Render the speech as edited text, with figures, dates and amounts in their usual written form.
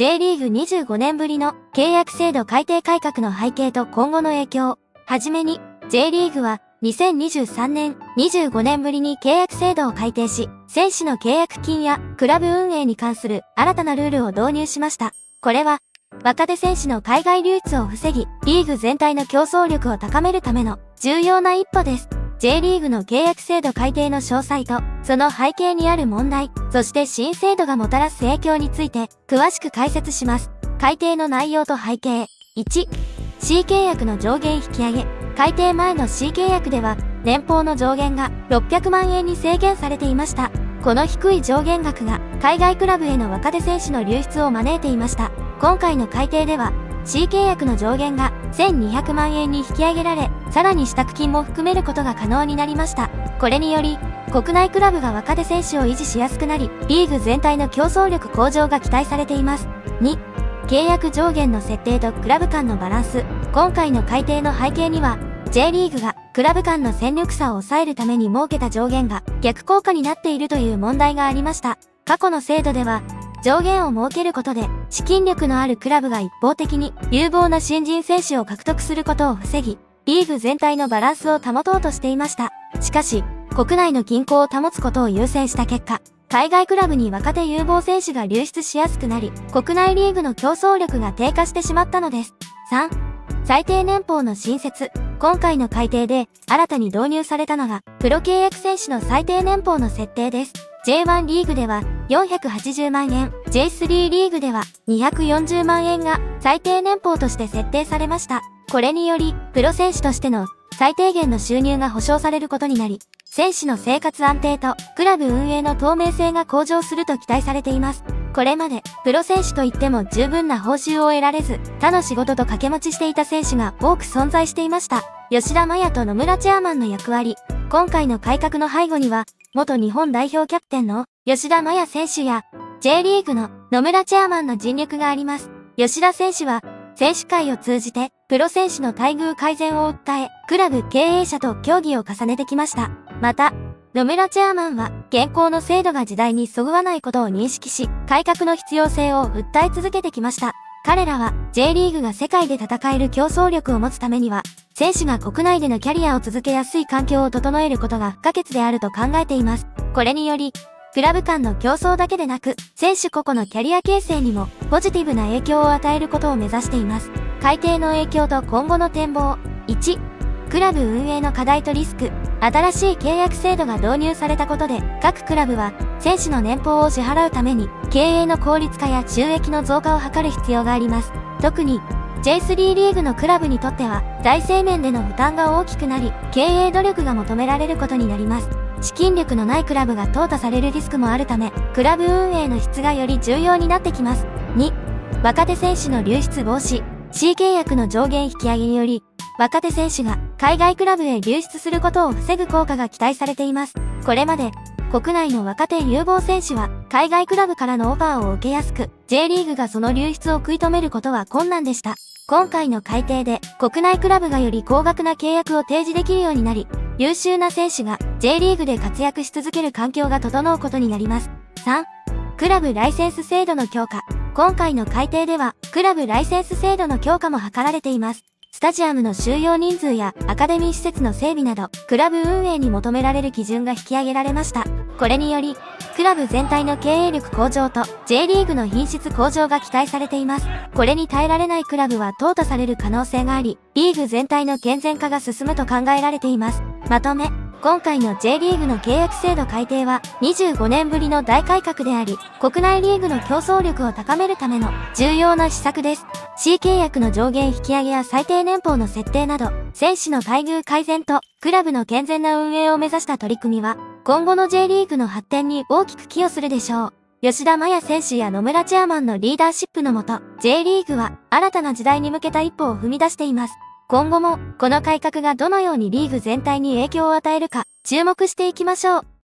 J リーグ25年ぶりの契約制度改定改革の背景と今後の影響。はじめに、J リーグは2023年、25年ぶりに契約制度を改定し、選手の契約金やクラブ運営に関する新たなルールを導入しました。これは、若手選手の海外流出を防ぎ、リーグ全体の競争力を高めるための重要な一歩です。J リーグの契約制度改定の詳細と、その背景にある問題、そして新制度がもたらす影響について、詳しく解説します。改定の内容と背景。1、C 契約の上限引き上げ。改定前の C 契約では、年俸の上限が600万円に制限されていました。この低い上限額が、海外クラブへの若手選手の流出を招いていました。今回の改定では、C 契約の上限が1200万円に引き上げられ、さらに支度金も含めることが可能になりました。これにより、国内クラブが若手選手を維持しやすくなり、リーグ全体の競争力向上が期待されています。2、契約上限の設定とクラブ間のバランス。今回の改定の背景には、J リーグがクラブ間の戦力差を抑えるために設けた上限が逆効果になっているという問題がありました。過去の制度では、上限を設けることで、資金力のあるクラブが一方的に有望な新人選手を獲得することを防ぎ、リーグ全体のバランスを保とうとしていました。しかし、国内の均衡を保つことを優先した結果、海外クラブに若手有望選手が流出しやすくなり、国内リーグの競争力が低下してしまったのです。3、最低年俸の新設。今回の改定で新たに導入されたのが、プロ契約選手の最低年俸の設定です。J1 リーグでは480万円、J3 リーグでは240万円が最低年俸として設定されました。これにより、プロ選手としての最低限の収入が保証されることになり、選手の生活安定とクラブ運営の透明性が向上すると期待されています。これまで、プロ選手といっても十分な報酬を得られず、他の仕事と掛け持ちしていた選手が多く存在していました。吉田麻也と野村チェアマンの役割。今回の改革の背後には、元日本代表キャプテンの吉田麻也選手や、J リーグの野村チェアマンの尽力があります。吉田選手は、選手会を通じて、プロ選手の待遇改善を訴え、クラブ経営者と協議を重ねてきました。また、野村チェアマンは、現行の制度が時代にそぐわないことを認識し、改革の必要性を訴え続けてきました。彼らは、J リーグが世界で戦える競争力を持つためには、選手が国内でのキャリアを続けやすい環境を整えることが不可欠であると考えています。これにより、クラブ間の競争だけでなく、選手個々のキャリア形成にも、ポジティブな影響を与えることを目指しています。改定の影響と今後の展望。1、クラブ運営の課題とリスク。新しい契約制度が導入されたことで、各クラブは、選手の年俸を支払うために、経営の効率化や収益の増加を図る必要があります。特に、J3 リーグのクラブにとっては、財政面での負担が大きくなり、経営努力が求められることになります。資金力のないクラブが淘汰されるリスクもあるため、クラブ運営の質がより重要になってきます。2、若手選手の流出防止。C 契約の上限引き上げにより、若手選手が海外クラブへ流出することを防ぐ効果が期待されています。これまで、国内の若手有望選手は海外クラブからのオファーを受けやすく、J リーグがその流出を食い止めることは困難でした。今回の改定で国内クラブがより高額な契約を提示できるようになり、優秀な選手が J リーグで活躍し続ける環境が整うことになります。3、クラブライセンス制度の強化。今回の改定では、クラブライセンス制度の強化も図られています。スタジアムの収容人数やアカデミー施設の整備など、クラブ運営に求められる基準が引き上げられました。これにより、クラブ全体の経営力向上と J リーグの品質向上が期待されています。これに耐えられないクラブは淘汰される可能性があり、リーグ全体の健全化が進むと考えられています。まとめ。今回の J リーグの契約制度改定は25年ぶりの大改革であり、国内リーグの競争力を高めるための重要な施策です。C 契約の上限引き上げや最低年俸の設定など、選手の待遇改善とクラブの健全な運営を目指した取り組みは、今後の J リーグの発展に大きく寄与するでしょう。吉田麻也選手や野村チェアマンのリーダーシップのもと、J リーグは新たな時代に向けた一歩を踏み出しています。今後も、この改革がどのようにリーグ全体に影響を与えるか、注目していきましょう。